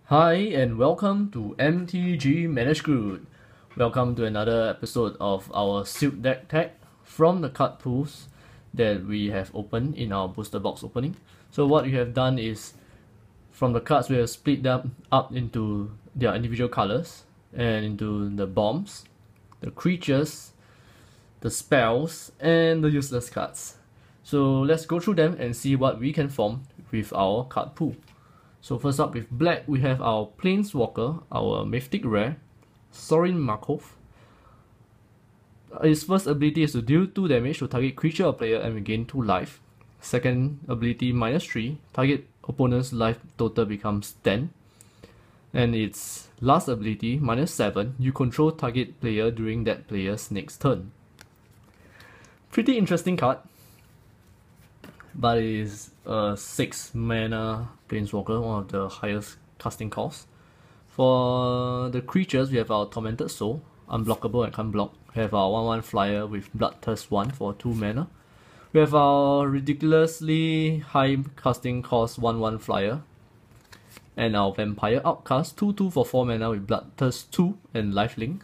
Hi and welcome to MTG Managed Good. Welcome to another episode of our Silk Deck Tag from the card pools that we have opened in our booster box opening. So what we have done is, from the cards we have split them up into their individual colors and into the bombs, the creatures, the spells, and the useless cards. So let's go through them and see what we can form with our card pool. So first up with black, we have our Planeswalker, our Mythic Rare, Sorin Markov. His first ability is to deal 2 damage to target creature or player and regain 2 life. Second ability, -3, target opponent's life total becomes 10. And its last ability, -7, you control target player during that player's next turn. Pretty interesting card, but it is a 6 mana Planeswalker, one of the highest casting costs. For the creatures, we have our Tormented Soul, unblockable and can't block. We have our 1/1 flyer with Bloodthirst 1 for 2 mana. We have our ridiculously high casting cost 1/1 flyer. And our Vampire Outcast, 2/2 for 4 mana with Bloodthirst 2 and Lifelink.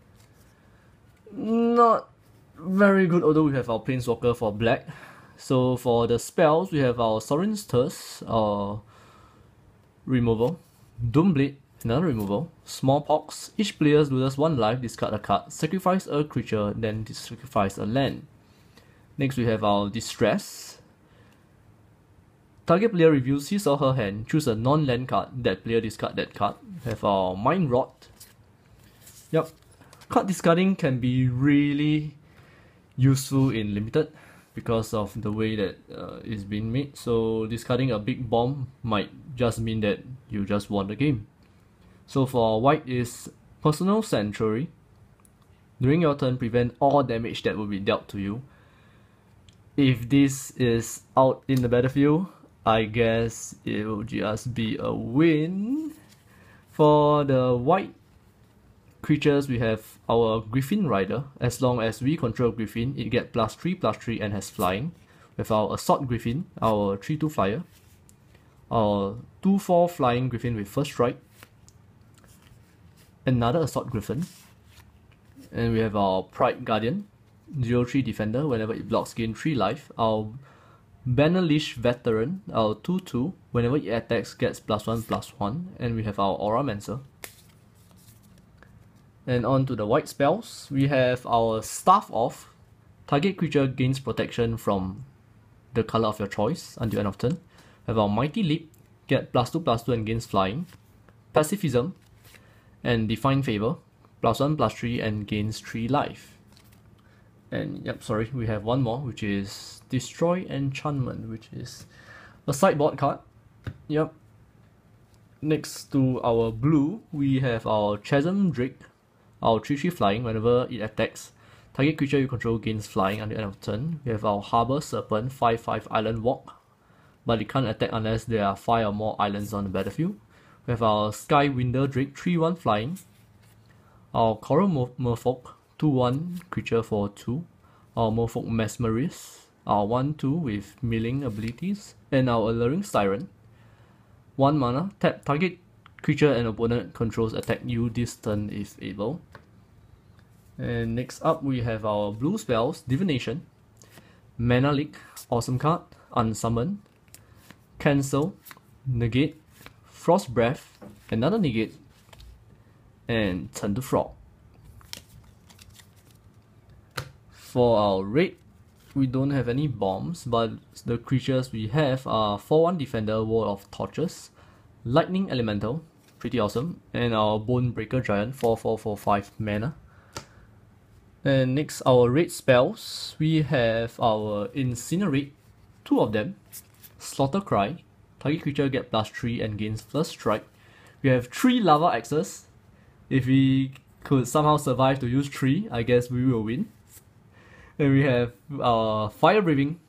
Not very good, although we have our Planeswalker for black. So for the spells, we have our Sorin's Thirst, removal, Doomblade, another removal, Smallpox. Each player loses 1 life, discard a card, sacrifice a creature, then sacrifice a land. Next we have our Distress. Target player reviews his or her hand, choose a non-land card, that player discard that card. We have our Mind Rot. Yep, card discarding can be really useful in Limited because of the way that it's been made. So discarding a big bomb might just mean that you just won the game. So for white is Personal Sanctuary. During your turn, prevent all damage that will be dealt to you. If this is out in the battlefield, I guess it will just be a win. For the white creatures, we have our Griffin Rider. As long as we control Griffin, it gets +3/+3 and has flying. With our Assault Griffin, our 3/2 flyer. Our 2/4 flying Griffin with first strike. Another Assault Griffin. And we have our Pride Guardian, 0/3 defender. Whenever it blocks, gain 3 life. Our Bannerlish Veteran, our 2/2. Whenever it attacks, gets +1/+1. And we have our Auramancer. And on to the white spells, we have our Staff Off. Target creature gains protection from the color of your choice until end of turn. We have our Mighty Leap, get +2/+2 and gains flying. Pacifism and Divine Favor, +1/+3 and gains 3 life. And we have one more, which is Destroy Enchantment, which is a sideboard card. Next to our blue, we have our Chasm Drake. Our 3/3 flying. Whenever it attacks, target creature you control gains flying until the end of turn. We have our Harbor Serpent, 5/5 Island Walk, but it can't attack unless there are 5 or more islands on the battlefield. We have our Sky Winder Drake, 3/1 flying. Our Coral Merfolk, 2/1 creature for 2. Our Merfolk Mesmerist, our 1/2 with milling abilities. And our Alluring Siren, 1 mana, tap target creature and opponent controls attack you this turn if able. And next up we have our blue spells, Divination, Mana Leak, awesome card, Unsummon, Cancel, Negate, Frost Breath, another Negate, and Turn to Frog. For our red, we don't have any bombs, but the creatures we have are 4/1 defender, Wall of Torches, Lightning Elemental, pretty awesome, and our Bonebreaker Giant, 4/4 for 5 mana. And next, our red spells, we have our Incinerate, 2 of them, Slaughter Cry, target creature get +3 and gains first strike. We have 3 Lava Axes. If we could somehow survive to use 3, I guess we will win. And we have our Fire Breathing.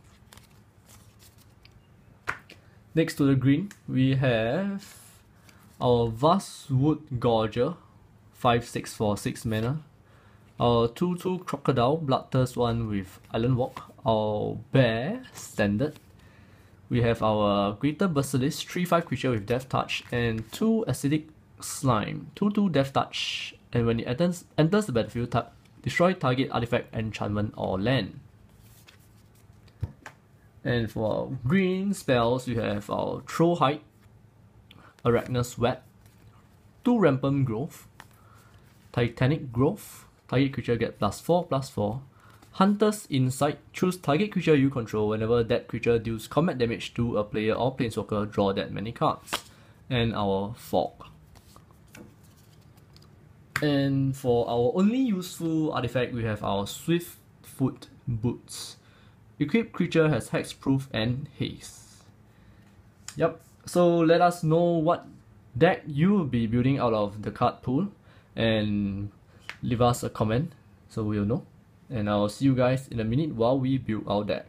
Next to the green, we have our Vastwood Gorger, 5/6 for 6 mana. Our 2/2 Crocodile, Bloodthirst 1 with Island Walk. Our Bear, standard. we have our Greater Basilisk 3/5 creature with Death Touch and 2 Acidic Slime, 2/2 Death Touch, and when it enters the battlefield, destroy target artifact, enchantment, or land. And for our green spells, we have our Throw Height, Arachnus Web, 2 Rampant Growth, Titanic Growth, target creature get +4/+4, Hunter's Insight, choose target creature you control. Whenever that creature deals combat damage to a player or planeswalker, draw that many cards. And our Fog. And for our only useful artifact, we have our Swiftfoot Boots. Equipped creature has Hexproof and Haste. Yep, so let us know what deck you will be building out of the card pool and leave us a comment so we'll know. And I'll see you guys in a minute while we build our deck.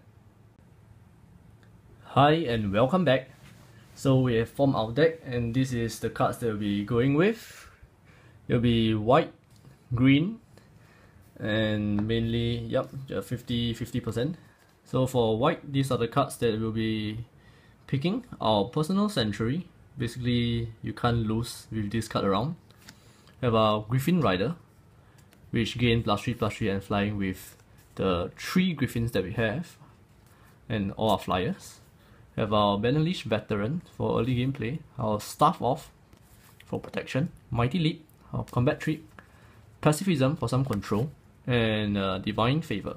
Hi and welcome back. So we have formed our deck and this is the cards that we'll be going with. It'll be white, green, and mainly, yep, 50%. So for white, these are the cards that we'll be picking. Our Personal Sanctuary, basically you can't lose with this card around. We have our Griffin Rider, which gain +3/+3 and flying with the 3 Griffins that we have, and all our flyers. We have our Benalish Veteran for early gameplay, our Staff Off for protection, Mighty Leap, our Combat Trick, Pacifism for some control, and Divine Favor.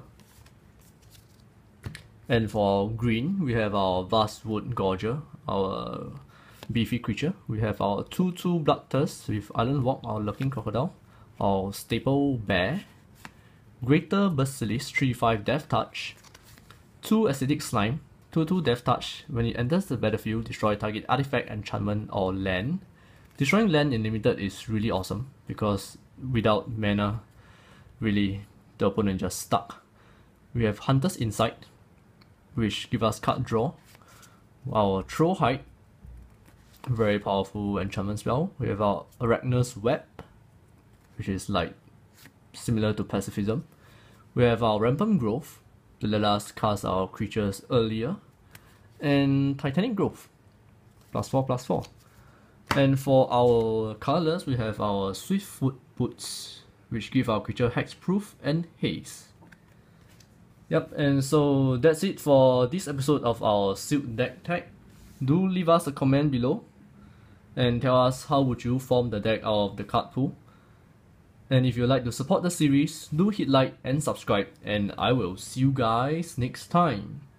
And for green, we have our Vastwood Gorger, our beefy creature. We have our 2/2 Bloodthirst with Island Walk, our Lurking Crocodile, our Staple Bear, Greater Basilisk 3/5 Death Touch, 2 Acidic Slime, 2/2 Death Touch. When it enters the battlefield, destroy target artifact, enchantment, or land. Destroying land in limited is really awesome because without mana, really the opponent just stuck. We have Hunter's Insight, which give us card draw. Our Throw Height, very powerful enchantment spell. We have our Arachnus Web, which is like similar to Pacifism. We have our Rampant Growth to let us cast our creatures earlier, and Titanic Growth, +4/+4. And for our colors, we have our Swiftfoot Boots, which give our creature Hexproof and Haste. Yep, and so that's it for this episode of our Sealed Deck Tag. Do leave us a comment below and tell us how would you form the deck out of the card pool. And if you'd like to support the series, do hit like and subscribe, and I will see you guys next time.